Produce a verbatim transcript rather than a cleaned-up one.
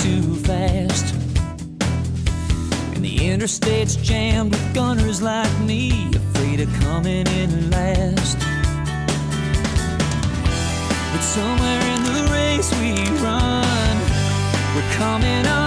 too fast, and the interstate's jammed with gunners like me, afraid of coming in last. But somewhere in the race we run, we're coming up